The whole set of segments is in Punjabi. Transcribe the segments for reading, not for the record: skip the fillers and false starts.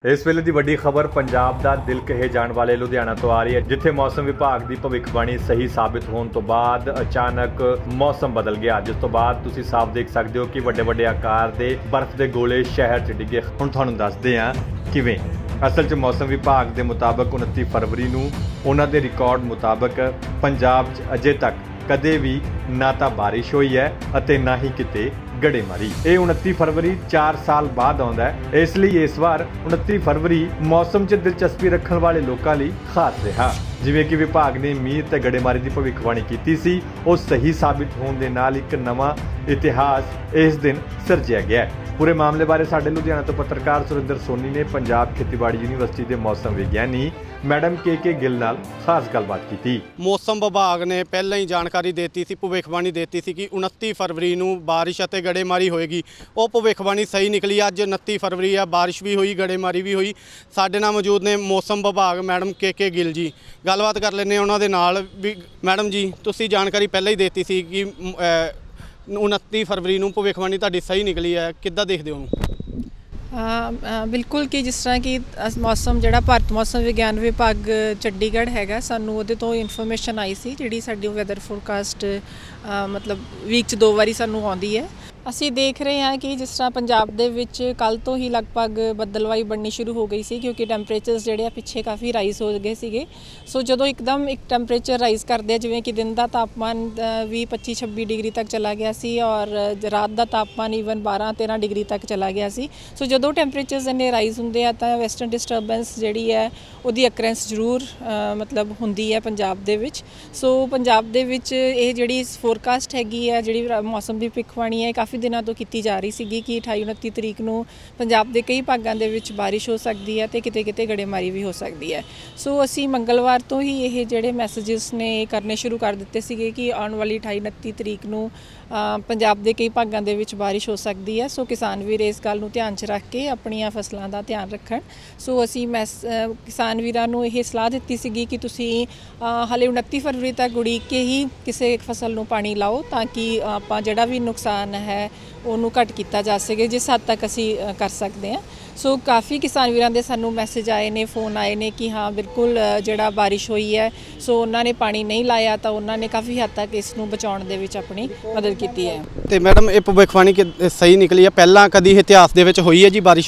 इस वेले की वड्डी खबर पंजाब का दिल कहे जाने वाले लुधियाना तो आ रही है, जिथे मौसम विभाग की भविष्यवाणी सही साबित होने तो बाद अचानक मौसम बदल गया, जिस तो बाद तुसी साफ देख सकते हो कि वड्डे वड्डे आकार के बर्फ के गोले शहर च डिगे। हुण तुहानूं दसदे हां किवें। असल च मौसम विभाग के मुताबक 29 फरवरी नूं उन्हां दे रिकॉर्ड मुताबक पंजाब च अजे तक कदे भी ना तो बारिश हुई है अते ना ही किते गड़ेमारी। ये 29 फरवरी 4 साल बाद आउंदा है, इसलिए इस बार 29 फरवरी मौसम च दिलचस्पी रखने वाले लोगों लिए खास रहा। जिवें कि विभाग ने मींह ते गड़ेमारी की भविष्यवाणी की सी, वो सही साबित होने दे नाल एक नवां इतिहास इस दिन सिरजिया गया है। पूरे मामले बारे साडे लुधियाना तो पत्रकार सुरिंदर सोनी ने पंजाब खेतीबाड़ी यूनीवर्सिटी के मौसम विग्यानी मैडम के गिल नाल खास गलबात की। मौसम विभाग ने पहले ही जानकारी देती सी, भविष्यवाणी देती सी कि 29 फरवरी नूं बारिश और गड़ेमारी होएगी। वो भविष्यवाणी सही निकली। अज 29 फरवरी है, बारिश भी हुई, गड़ेमारी भी हुई। साडे नाल मौजूद ने मौसम विभाग मैडम के गिल जी, गलबात कर लेने उन्हां दे नाल भी। मैडम जी, तुसीं जानकारी पहले ही देती सी कि 29 फरवरी नूं भविष्यवाणी तुहाडी सही निकली है, किद्दां देखदे हो? बिल्कुल कि जिस तरह कि मौसम जिहड़ा भारत मौसम विज्ञान विभाग चंडीगढ़ हैगा, सानू उहदे तो इन्फॉर्मेशन आई सी जिहड़ी साडी वैदर फोरकास्ट मतलब वीक च 2 वारी सानू आउंदी है। ਅਸੀਂ देख रहे हैं कि जिस तरह पंजाब ਦੇ ਵਿੱਚ ਕੱਲ ਤੋਂ ਹੀ ਲਗਭਗ ਬੱਦਲਵਾਈ ਬਣਨੀ ਸ਼ੁਰੂ ਹੋ ਗਈ ਸੀ, ਕਿਉਂਕਿ ਟੈਂਪਰੇਚਰਸ ਜਿਹੜੇ ਆ ਪਿੱਛੇ ਕਾਫੀ ਰਾਈਜ਼ ਹੋ ਗਏ ਸੀਗੇ। ਸੋ ਜਦੋਂ ਇੱਕਦਮ ਇੱਕ ਟੈਂਪਰੇਚਰ ਰਾਈਜ਼ ਕਰਦੇ ਆ, ਜਿਵੇਂ ਕਿ ਦਿਨ ਦਾ ਤਾਪਮਾਨ ਵੀ 25-26 ਡਿਗਰੀ ਤੱਕ ਚਲਾ ਗਿਆ ਸੀ ਔਰ ਰਾਤ ਦਾ ਤਾਪਮਾਨ ਈਵਨ 12-13 ਡਿਗਰੀ ਤੱਕ ਚਲਾ ਗਿਆ ਸੀ। ਸੋ ਜਦੋਂ ਟੈਂਪਰੇਚਰਸ ਇੰਨੇ ਰਾਈਜ਼ ਹੁੰਦੇ ਆ ਤਾਂ ਵੈਸਟਰਨ ਡਿਸਟਰਬੈਂਸ ਜਿਹੜੀ ਹੈ ਉਹਦੀ ਅਕਰੈਂਸ ਜ਼ਰੂਰ ਮਤਲਬ ਹੁੰਦੀ ਹੈ ਪੰਜਾਬ ਦੇ ਵਿੱਚ। ਸੋ ਪੰਜਾਬ ਦੇ ਵਿੱਚ ਇਹ ਜਿਹੜੀ ਫੋਰਕਾਸਟ ਹੈਗੀ ਹੈ, ਜਿਹੜੀ ਮੌਸਮ ਦੀ ਭਵਿੱਖਬਾਣੀ ਹੈ, ਕਾਫੀ ਦਿਨਾਂ ਤੋਂ ਕੀਤੀ ਜਾ ਰਹੀ ਸੀਗੀ ਕਿ 28-29 ਤਰੀਕ ਨੂੰ ਪੰਜਾਬ ਦੇ ਕਈ ਭਾਗਾਂ ਦੇ ਵਿੱਚ ਬਾਰਿਸ਼ ਹੋ ਸਕਦੀ ਹੈ ਤੇ ਕਿਤੇ ਕਿਤੇ ਗੜੇਮਾਰੀ ਵੀ ਹੋ ਸਕਦੀ ਹੈ। ਸੋ ਅਸੀਂ ਮੰਗਲਵਾਰ ਤੋਂ ਹੀ ਇਹ ਜਿਹੜੇ ਮੈਸੇजेस ਨੇ ਕਰਨੇ ਸ਼ੁਰੂ ਕਰ ਦਿੱਤੇ ਸੀਗੇ ਕਿ ਆਉਣ ਵਾਲੀ 28-29 ਤਰੀਕ ਨੂੰ ਪੰਜਾਬ ਦੇ ਕਈ ਭਾਗਾਂ ਦੇ ਵਿੱਚ ਬਾਰਿਸ਼ ਹੋ ਸਕਦੀ ਹੈ। ਸੋ ਕਿਸਾਨ ਵੀਰ ਇਸ ਗੱਲ ਨੂੰ ਧਿਆਨ 'ਚ ਰੱਖ ਕੇ ਆਪਣੀਆਂ ਫਸਲਾਂ ਦਾ ਧਿਆਨ ਰੱਖਣ। ਸੋ ਅਸੀਂ ਕਿਸਾਨ ਵੀਰਾਂ ਨੂੰ ਇਹ ਸਲਾਹ ਦਿੱਤੀ ਸੀਗੀ ਕਿ ਤੁਸੀਂ ਹਾਲੇ 29 ਫਰਵਰੀ ਤੱਕ ਉਡੀਕ ਕੇ ਹੀ ਕਿਸੇ ਇੱਕ ਫਸਲ ਨੂੰ ਪਾਣੀ ਲਾਓ, ਤਾਂ ਕਿ ਆਪਾਂ ਜਿਹੜਾ ਵੀ ਨੁਕਸਾਨ ਹੈ ਉਹਨੂੰ ਘੱਟ ਕੀਤਾ ਜਾ ਸਕੇ ਜਿਸ ਹੱਦ ਤੱਕ ਅਸੀਂ ਕਰ ਸਕਦੇ ਹਾਂ। ਸੋ ਕਾਫੀ ਕਿਸਾਨ ਵੀਰਾਂ ਦੇ ਸਾਨੂੰ ਮੈਸੇਜ ਆਏ ਨੇ, ਫੋਨ ਆਏ ਨੇ ਕਿ ਹਾਂ ਬਿਲਕੁਲ ਜਿਹੜਾ ਬਾਰਿਸ਼ ਹੋਈ ਹੈ, ਸੋ ਉਹਨਾਂ ਨੇ ਪਾਣੀ ਨਹੀਂ ਲਾਇਆ ਤਾਂ ਉਹਨਾਂ ਨੇ ਕਾਫੀ ਹੱਦ ਤੱਕ ਇਸ ਨੂੰ ਬਚਾਉਣ ਦੇ ਵਿੱਚ ਆਪਣੀ ਮਦਦ ਕੀਤੀ ਹੈ। ਤੇ ਮੈਡਮ, ਇਹ ਭਵਿੱਖਬਾਣੀ ਸਹੀ ਨਿਕਲੀ ਹੈ? ਪਹਿਲਾਂ ਕਦੀ ਇਤਿਹਾਸ ਦੇ ਵਿੱਚ ਹੋਈ ਹੈ ਜੀ ਬਾਰਿਸ਼?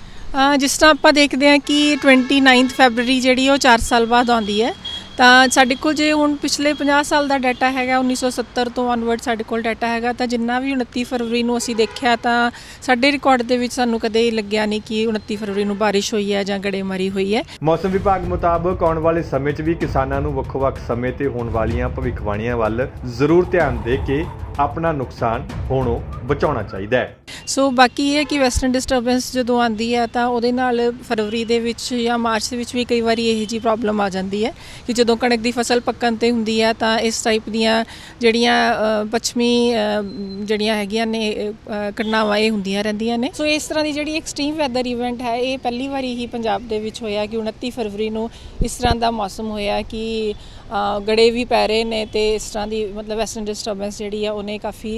ਜਿਸ ਤਰ੍ਹਾਂ ਆਪਾਂ ਦੇਖਦੇ ਹਾਂ ਕਿ 29 ਫਰਵਰੀ ਜਿਹੜੀ ਉਹ 4 ਸਾਲ ਬਾਅਦ ਆਉਂਦੀ ਹੈ, ਤਾਂ ਸਾਡੇ ਕੋਲ ਜੇ ਹੁਣ ਪਿਛਲੇ 50 ਸਾਲ ਦਾ ਡਾਟਾ ਹੈਗਾ, 1970 ਤੋਂ ਔਨਵਰਡ ਸਾਡੇ ਕੋਲ ਡਾਟਾ ਹੈਗਾ, ਤਾਂ ਜਿੰਨਾ ਵੀ 29 ਫਰਵਰੀ ਨੂੰ ਅਸੀਂ ਦੇਖਿਆ ਤਾਂ ਸਾਡੇ ਰਿਕਾਰਡ ਦੇ ਵਿੱਚ ਸਾਨੂੰ ਕਦੇ ਲੱਗਿਆ ਨਹੀਂ ਕਿ 29 ਫਰਵਰੀ ਨੂੰ ਬਾਰਿਸ਼ ਹੋਈ ਹੈ ਜਾਂ ਗੜੇਮਾਰੀ ਹੋਈ ਹੈ। ਮੌਸਮ ਵਿਭਾਗ ਮੁਤਾਬਕ ਆਉਣ ਵਾਲੇ ਸਮੇਂ 'ਚ ਵੀ ਕਿਸਾਨਾਂ ਨੂੰ ਵੱਖ-ਵੱਖ ਸਮੇਂ ਤੇ ਹੋਣ ਵਾਲੀਆਂ ਭਵਿੱਖਬਾਣੀਆਂ ਵੱਲ ਜ਼ਰੂਰ ਧਿਆਨ ਦੇ ਕੇ ਆਪਣਾ ਨੁਕਸਾਨ ਹੋਣੋਂ ਬਚਾਉਣਾ ਚਾਹੀਦਾ ਹੈ। ਸੋ ਬਾਕੀ ਇਹ ਹੈ ਕਿ ਵੈਸਟਰਨ ਡਿਸਟਰਬੈਂਸ ਜਦੋਂ ਆਉਂਦੀ ਹੈ ਤਾਂ ਉਹਦੇ ਨਾਲ ਫਰਵਰੀ ਦੇ ਵਿੱਚ ਜਾਂ ਮਾਰਚ ਦੇ ਵਿੱਚ ਵੀ ਕਈ ਵਾਰੀ ਇਹੋ ਜਿਹੀ ਪ੍ਰੋਬਲਮ ਆ ਜਾਂਦੀ ਹੈ ਕਿ ਜਦੋਂ ਕਣਕ ਦੀ ਫਸਲ ਪੱਕਣ 'ਤੇ ਹੁੰਦੀ ਹੈ ਤਾਂ ਇਸ ਟਾਈਪ ਦੀਆਂ ਜਿਹੜੀਆਂ ਪੱਛਮੀ ਜਿਹੜੀਆਂ ਹੈਗੀਆਂ ਨੇ ਘਟਨਾਵਾਂ ਇਹ ਹੁੰਦੀਆਂ ਰਹਿੰਦੀਆਂ ਨੇ। ਸੋ ਇਸ ਤਰ੍ਹਾਂ ਦੀ ਜਿਹੜੀ ਐਕਸਟ੍ਰੀਮ ਵੈਦਰ ਇਵੈਂਟ ਹੈ, ਇਹ ਪਹਿਲੀ ਵਾਰੀ ਹੀ ਪੰਜਾਬ ਦੇ ਵਿੱਚ ਹੋਇਆ ਕਿ 29 ਫਰਵਰੀ ਨੂੰ ਇਸ ਤਰ੍ਹਾਂ ਦਾ ਮੌਸਮ ਹੋਇਆ ਕਿ ਗੜੇ ਵੀ ਪੈ ਰਹੇ ਨੇ ਤੇ ਇਸ ਤਰ੍ਹਾਂ ਦੀ ਮਤਲਬ ਵੈਸਟਰਨ ਡਿਸਟਰਬੈਂਸ ਜਿਹੜੀ ਆ ਉਹਨੇ ਕਾਫੀ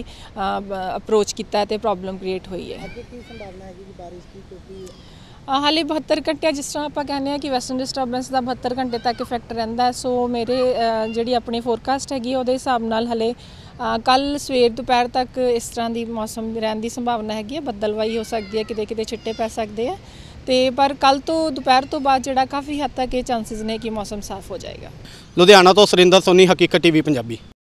ਅਪਰੋਚ ਕੀਤਾ ਤੇ ਪ੍ਰੋਬਲਮ ਕ੍ਰੀਏਟ ਹੋਈ ਹੈ। ਅੱਗੇ ਕੀ ਸੰਭਾਵਨਾ ਹੈਗੀ ਬਾਰਿਸ਼ ਦੀ? ਕਿਉਂਕਿ ਹਾਲੇ 72 ਘੰਟੇ, ਜਿਸ ਤਰ੍ਹਾਂ ਆਪਾਂ ਕਹਿੰਦੇ ਹਾਂ ਕਿ ਵੈਸਟਰਨ ਡਿਸਟਰਬੈਂਸ ਦਾ 72 ਘੰਟੇ ਤੱਕ ਇਫੈਕਟ ਰਹਿੰਦਾ। ਸੋ ਮੇਰੇ ਜਿਹੜੀ ਆਪਣੀ ਫੋਰਕਾਸਟ ਹੈਗੀ ਉਹਦੇ ਹਿਸਾਬ ਨਾਲ ਹਲੇ ਕੱਲ੍ਹ ਸਵੇਰ ਦੁਪਹਿਰ ਤੱਕ ਇਸ ਤਰ੍ਹਾਂ ਦੀ ਮੌਸਮ ਰਹਿਣ ਦੀ ਸੰਭਾਵਨਾ ਹੈਗੀ ਹੈ। ਬੱਦਲਵਾਈ ਹੋ ਸਕਦੀ ਹੈ, ਕਿਤੇ ਕਿਤੇ ਛਿੱਟੇ ਪੈ ਸਕਦੇ ਆ ਤੇ ਪਰ ਕੱਲ੍ਹ ਤੋਂ ਦੁਪਹਿਰ ਤੋਂ ਬਾਅਦ ਜਿਹੜਾ ਕਾਫੀ ਹੱਦ ਤੱਕ ਇਹ ਚਾਂਸਿਸ ਨੇ ਕਿ ਮੌਸਮ ਸਾਫ਼ ਹੋ ਜਾਏਗਾ। ਲੁਧਿਆਣਾ ਤੋਂ ਸੁਰਿੰਦਰ ਸੋਨੀ, ਹਕੀਕਤ TV ਪੰਜਾਬੀ।